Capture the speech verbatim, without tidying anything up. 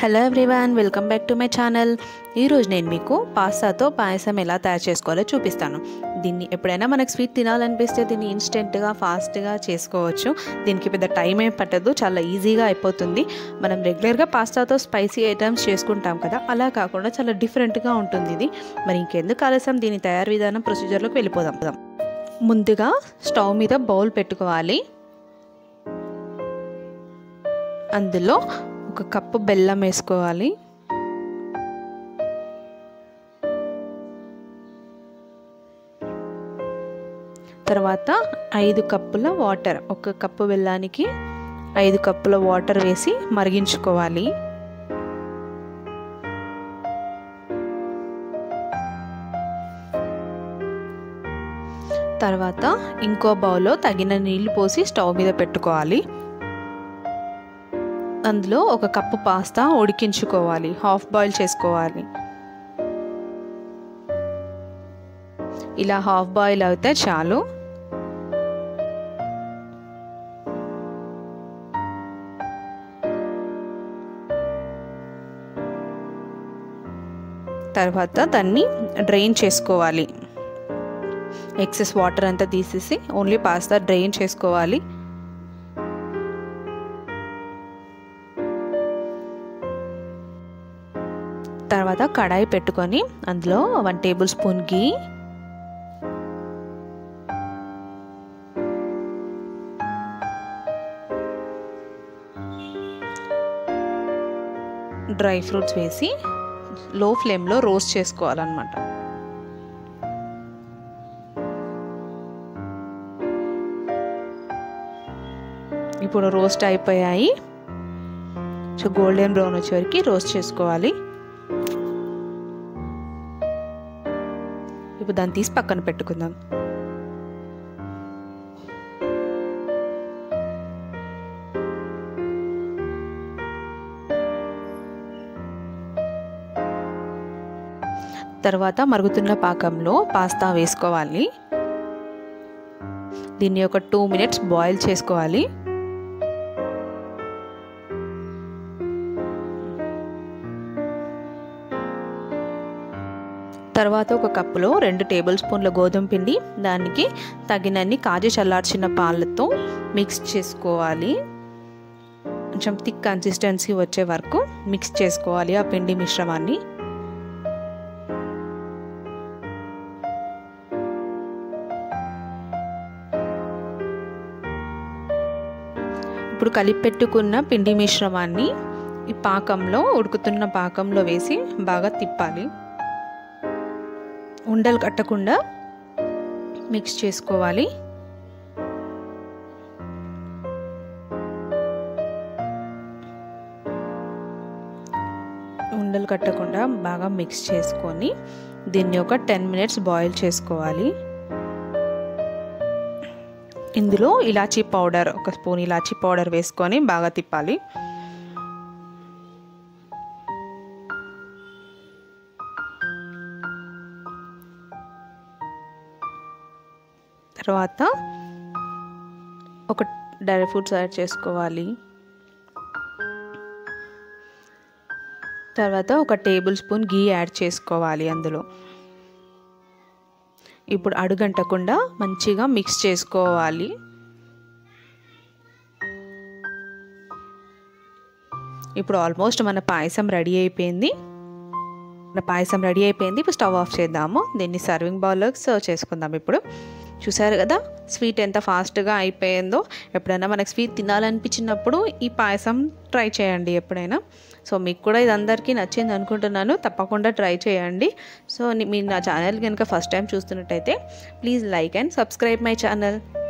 Hello everyone, welcome back to my channel. ఈరోజు నేను మీకు పాస్తాతో పాయసం ఎలా తయారు చేసుకోవాలో చూపిస్తాను. దీన్ని ఎప్పుడైనా మనకు స్వీట్ తినాలనిపిస్తే దీన్ని ఇన్స్టెంట్గా ఫాస్ట్గా చేసుకోవచ్చు. దీనికి పెద్ద టైం ఏం పట్టదు, చాలా ఈజీగా అయిపోతుంది. మనం రెగ్యులర్గా పాస్తాతో స్పైసీ ఐటమ్స్ చేసుకుంటాం కదా, అలా కాకుండా చాలా డిఫరెంట్గా ఉంటుంది ఇది. మరి ఇంకెందుకు ఆలస్యం, దీని తయారు విధానం ప్రొసీజర్లోకి వెళ్ళిపోదాం. ముందుగా స్టవ్ మీద బౌల్ పెట్టుకోవాలి. అందులో ఒక కప్పు బెల్లం వేసుకోవాలి. తర్వాత ఐదు కప్పుల వాటర్, ఒక కప్పు బెల్లానికి ఐదు కప్పుల వాటర్ వేసి మరిగించుకోవాలి. తర్వాత ఇంకో బౌల్లో తగిన నీళ్లు పోసి స్టవ్ మీద పెట్టుకోవాలి. అందులో ఒక కప్పు పాస్తా ఉడికించుకోవాలి, హాఫ్ బాయిల్ చేసుకోవాలి. ఇలా హాఫ్ బాయిల్ అయితే చాలు. తర్వాత దాన్ని డ్రైన్ చేసుకోవాలి. ఎక్సెస్ వాటర్ అంతా తీసేసి ఓన్లీ పాస్తా డ్రైన్ చేసుకోవాలి. తర్వాత కడాయి పెట్టుకొని అందులో one tablespoon ghee, dry fruits వేసి లో ఫ్లేమ్లో రోస్ట్ చేసుకోవాలన్నమాట. ఇప్పుడు రోస్ట్ అయిపోయాయి. సో గోల్డెన్ బ్రౌన్ వచ్చే వరకు రోస్ట్ చేసుకోవాలి. ఇప్పుడు దాన్ని తీసి పక్కన పెట్టుకుందాం. తర్వాత మరుగుతున్న పాకంలో పాస్తా వేసుకోవాలి. దీన్ని ఒక టూ మినిట్స్ బాయిల్ చేసుకోవాలి. తర్వాత ఒక కప్పులో రెండు టేబుల్ స్పూన్ల గోధుమ పిండి, దానికి తగినన్ని కాచి చల్లార్చిన పాలతో మిక్స్ చేసుకోవాలి. కొంచెం థిక్ కన్సిస్టెన్సీ వచ్చే వరకు మిక్స్ చేసుకోవాలి ఆ పిండి మిశ్రమాన్ని. ఇప్పుడు కలిపి పెట్టుకున్న పిండి మిశ్రమాన్ని ఈ పాకంలో, ఉడుకుతున్న పాకంలో వేసి బాగా తిప్పాలి. ఉండలు కట్టకుండా మిక్స్ చేసుకోవాలి. ఉండలు కట్టకుండా బాగా మిక్స్ చేసుకొని దీన్ని ఒక టెన్ మినిట్స్ బాయిల్ చేసుకోవాలి. ఇందులో ఇలాచీ పౌడర్, ఒక స్పూన్ ఇలాచీ పౌడర్ వేసుకొని బాగా తిప్పాలి. తర్వాత ఒక డ్రై ఫ్రూట్స్ యాడ్ చేసుకోవాలి. తర్వాత ఒక టేబుల్ స్పూన్ గీ యాడ్ చేసుకోవాలి అందులో. ఇప్పుడు అడుగంటకుండా మంచిగా మిక్స్ చేసుకోవాలి. ఇప్పుడు ఆల్మోస్ట్ మన పాయసం రెడీ అయిపోయింది. మన పాయసం రెడీ అయిపోయింది. ఇప్పుడు స్టవ్ ఆఫ్ చేద్దాము. దీన్ని సర్వింగ్ బౌల్లోకి సర్వ్ చేసుకుందాం. ఇప్పుడు చూసారు కదా స్వీట్ ఎంత ఫాస్ట్గా అయిపోయిందో. ఎప్పుడైనా మనకు స్వీట్ తినాలనిపించినప్పుడు ఈ పాయసం ట్రై చేయండి ఎప్పుడైనా. సో మీకు కూడా ఇది అందరికీ నచ్చింది అనుకుంటున్నాను. తప్పకుండా ట్రై చేయండి. సో మీరు నా ఛానల్ కనుక ఫస్ట్ టైం చూస్తున్నట్టయితే please like and subscribe my channel.